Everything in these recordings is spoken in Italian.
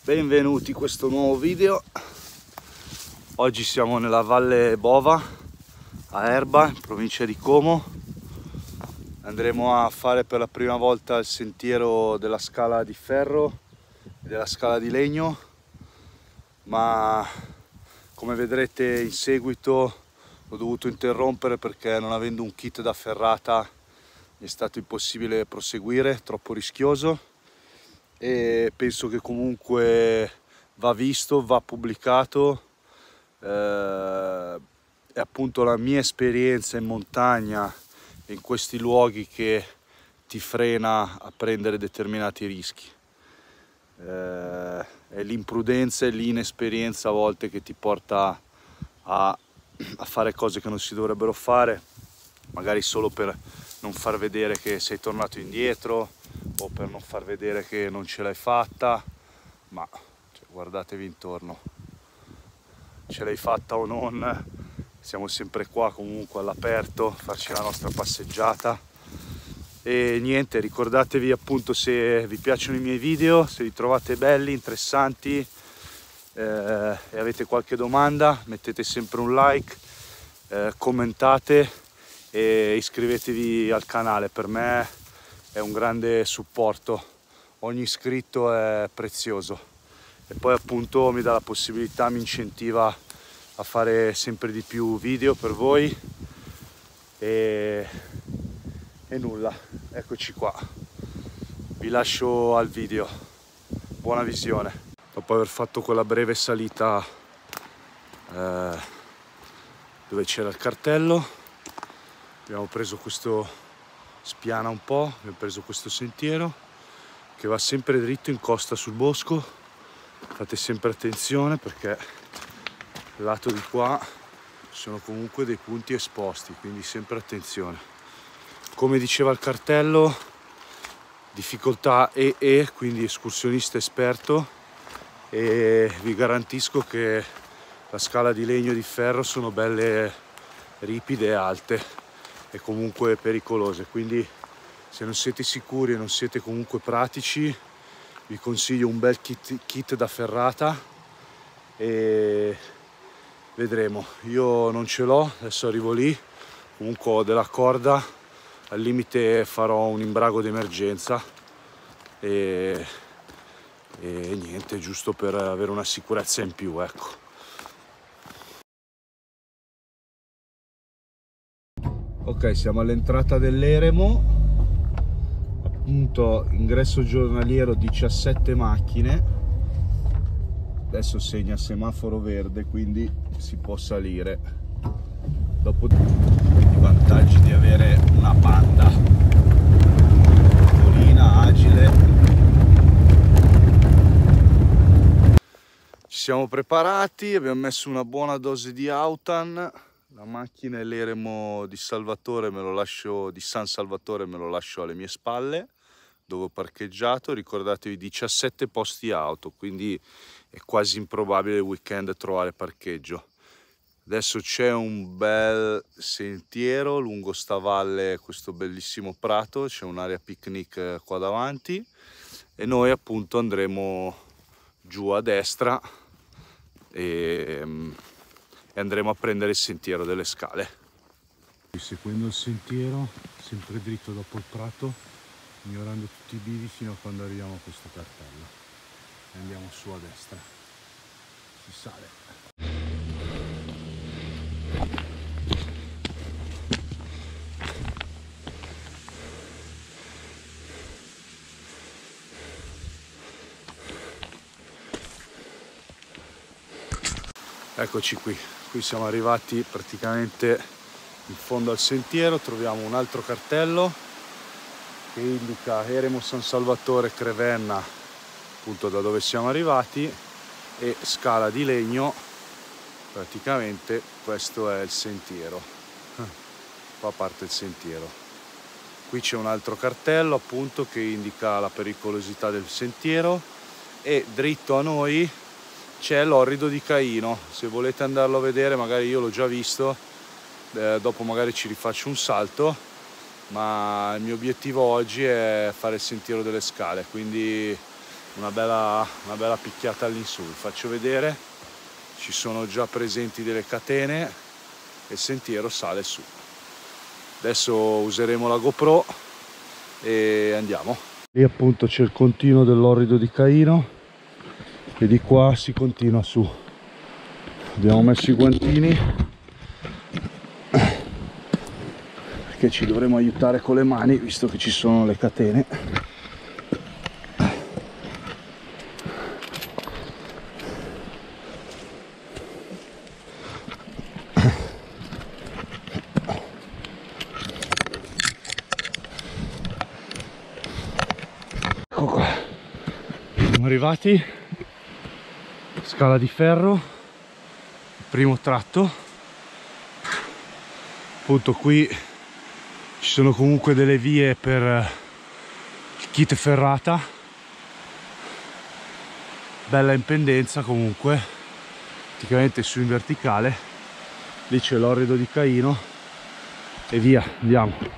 Benvenuti in questo nuovo video. Oggi siamo nella Valle Bova a Erba, in provincia di Como. Andremo a fare per la prima volta il sentiero della scala di ferro e della scala di legno, ma come vedrete in seguito l'ho dovuto interrompere perché, non avendo un kit da ferrata, mi è stato impossibile proseguire, troppo rischioso. E penso che comunque va visto, va pubblicato. È appunto la mia esperienza in montagna e in questi luoghi che ti frena a prendere determinati rischi. È l'imprudenza e l'inesperienza a volte che ti porta a fare cose che non si dovrebbero fare, magari solo per non far vedere che sei tornato indietro o per non far vedere che non ce l'hai fatta, ma guardatevi intorno, ce l'hai fatta o non, siamo sempre qua comunque all'aperto, farci la nostra passeggiata. E niente, ricordatevi appunto, se vi piacciono i miei video, se li trovate belli, interessanti e avete qualche domanda, mettete sempre un like, commentate e iscrivetevi al canale. Per me è un grande supporto, ogni iscritto è prezioso e poi appunto mi dà la possibilità, mi incentiva a fare sempre di più video per voi. E nulla, eccoci qua, vi lascio al video, buona visione. Dopo aver fatto quella breve salita dove c'era il cartello, abbiamo preso questo, spiana un po', abbiamo preso questo sentiero che va sempre dritto in costa sul bosco. Fate sempre attenzione perché il lato di qua ci sono comunque dei punti esposti, quindi sempre attenzione. Come diceva il cartello, difficoltà EE, quindi escursionista esperto, e vi garantisco che la scala di legno e di ferro sono belle ripide e alte e comunque pericolose, quindi se non siete sicuri e non siete comunque pratici, vi consiglio un bel kit da ferrata e vedremo. Io non ce l'ho, adesso arrivo lì, comunque ho della corda, al limite farò un imbrago d'emergenza e niente, giusto per avere una sicurezza in più, ecco. Ok, siamo all'entrata dell'Eremo, appunto ingresso giornaliero 17 macchine, adesso segna semaforo verde, quindi si può salire. Dopo i vantaggi di avere una banda piccolina, agile. Ci siamo preparati, abbiamo messo una buona dose di Autan. La macchina e l'Eremo di Salvatore di San Salvatore me lo lascio alle mie spalle, dove ho parcheggiato. Ricordatevi 17 posti auto, quindi è quasi improbabile il weekend trovare parcheggio. Adesso c'è un bel sentiero lungo sta valle, questo bellissimo prato, c'è un'area picnic qua davanti e noi appunto andremo giù a destra e andremo a prendere il sentiero delle scale. Seguendo il sentiero, sempre dritto dopo il prato, ignorando tutti i bivi fino a quando arriviamo a questo cartello e andiamo su a destra, si sale. Eccoci qui, siamo arrivati praticamente in fondo al sentiero, troviamo un altro cartello che indica Eremo San Salvatore Crevenna, appunto da dove siamo arrivati, e scala di legno. Praticamente questo è il sentiero, qua parte il sentiero. Qui c'è un altro cartello appunto che indica la pericolosità del sentiero e dritto a noi c'è l'Orrido di Caino. Se volete andarlo a vedere, magari io l'ho già visto, dopo magari ci rifaccio un salto, ma il mio obiettivo oggi è fare il sentiero delle scale, quindi una bella picchiata all'insù. Vi faccio vedere, ci sono già presenti delle catene e il sentiero sale su. Adesso useremo la GoPro e andiamo. Lì appunto c'è il continuo dell'orrido di Caino e di qua si continua su. Abbiamo messo i guantini perché ci dovremo aiutare con le mani visto che ci sono le catene. Ecco qua, siamo arrivati, Scala di Ferro, primo tratto. Appunto qui ci sono comunque delle vie per il kit ferrata, bella in pendenza comunque, praticamente su in verticale. Lì c'è l'orrido di Caino e via, andiamo.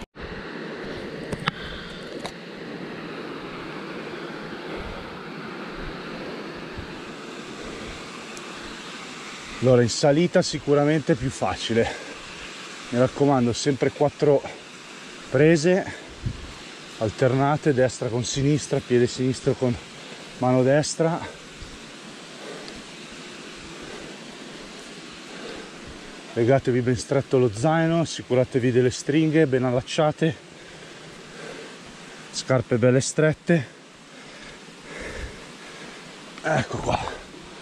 Allora, in salita sicuramente più facile, mi raccomando, sempre 4 prese alternate, destra con sinistra, piede sinistro con mano destra. Legatevi ben stretto lo zaino, assicuratevi delle stringhe ben allacciate, scarpe belle strette. Ecco qua.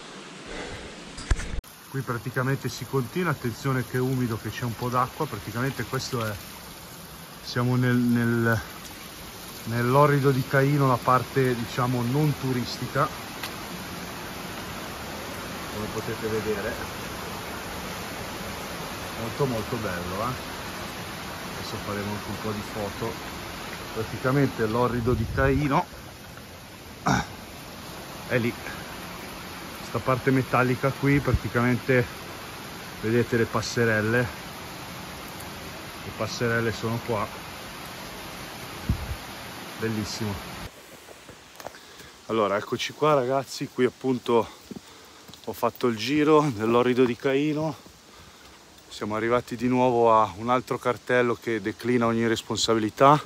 Qui praticamente si continua, attenzione che è umido, che c'è un po' d'acqua, praticamente questo è, siamo nell'orrido di Caino, la parte diciamo non turistica, come potete vedere, molto bello, adesso faremo anche un po' di foto. Praticamente l'orrido di Caino è lì. Questa parte metallica qui, praticamente vedete le passerelle sono qua, bellissimo. Allora eccoci qua ragazzi, qui appunto ho fatto il giro dell'orrido di Caino, siamo arrivati di nuovo a un altro cartello che declina ogni responsabilità.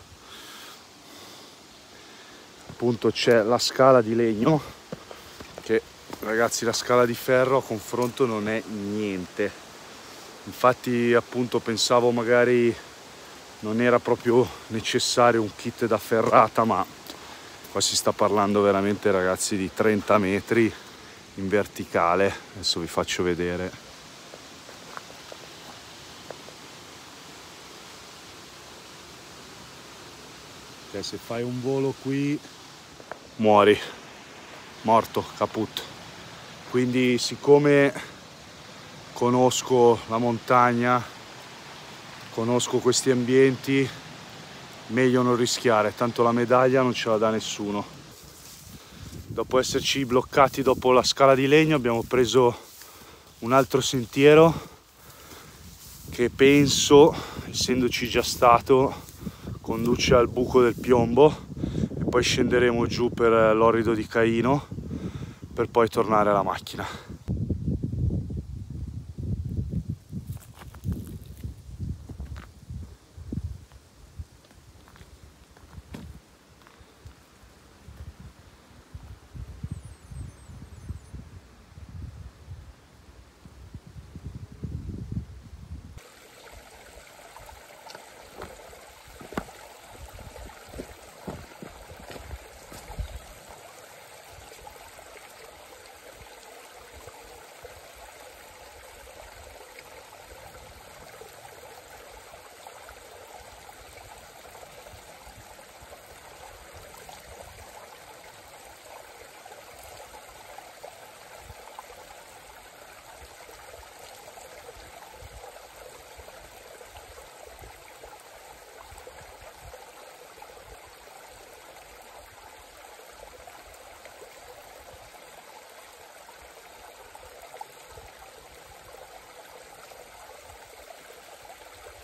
Appunto c'è la scala di legno che, ragazzi, la scala di ferro a confronto non è niente. Infatti appunto pensavo magari non era proprio necessario un kit da ferrata, ma qua si sta parlando veramente, ragazzi, di 30 metri in verticale. Adesso vi faccio vedere. Cioè, se fai un volo qui muori, morto, caput. Quindi siccome conosco la montagna, conosco questi ambienti, meglio non rischiare, tanto la medaglia non ce la dà nessuno. Dopo esserci bloccati dopo la scala di legno abbiamo preso un altro sentiero che penso, essendoci già stato, conduce al buco del Piombo e poi scenderemo giù per l'orrido di Caino per poi tornare alla macchina.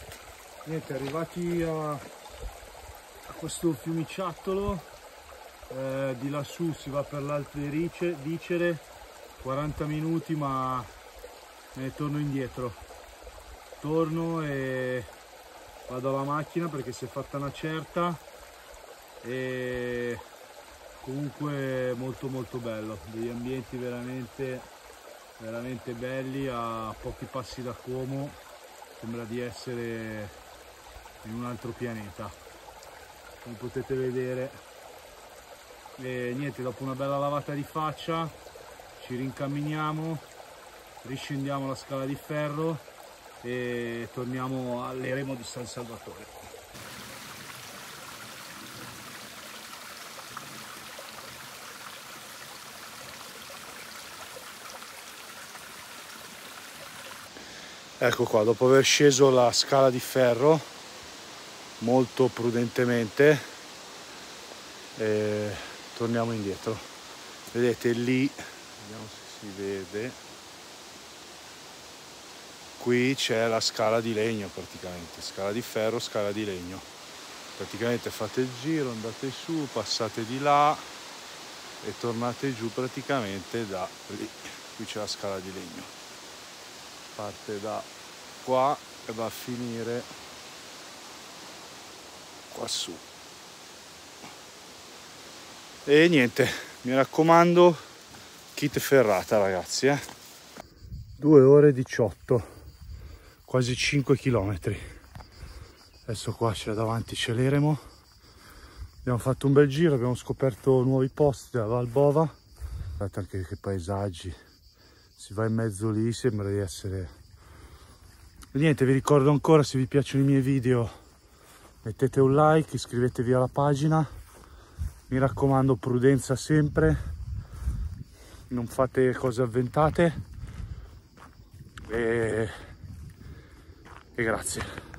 Niente, arrivati a questo fiumiciattolo, di lassù si va per l'Alto di Dicere, 40 minuti, ma me ne torno indietro. Torno e vado alla macchina perché si è fatta una certa, e comunque molto molto bello, degli ambienti veramente belli, a pochi passi da Como, sembra di essere in un altro pianeta, come potete vedere. E niente, dopo una bella lavata di faccia ci rincamminiamo, riscendiamo la Scala di Ferro e torniamo all'eremo di San Salvatore. Ecco qua, dopo aver sceso la Scala di Ferro molto prudentemente, torniamo indietro. Vedete lì, vediamo se si vede, qui c'è la scala di legno, praticamente Scala di Ferro, scala di legno. Praticamente fate il giro, andate su, passate di là e tornate giù praticamente da lì. Qui c'è la scala di legno, parte da qua e va a finire qua su. E niente, mi raccomando, kit ferrata ragazzi, 2 ore e 18, quasi 5 km. Adesso qua c'è davanti, c'è l'eremo. Abbiamo fatto un bel giro, abbiamo scoperto nuovi posti della Val Bova. Guardate anche che paesaggi, si va in mezzo lì, sembra di essere... E niente, vi ricordo ancora, se vi piacciono i miei video mettete un like, iscrivetevi alla pagina. Mi raccomando, prudenza sempre, non fate cose avventate e grazie.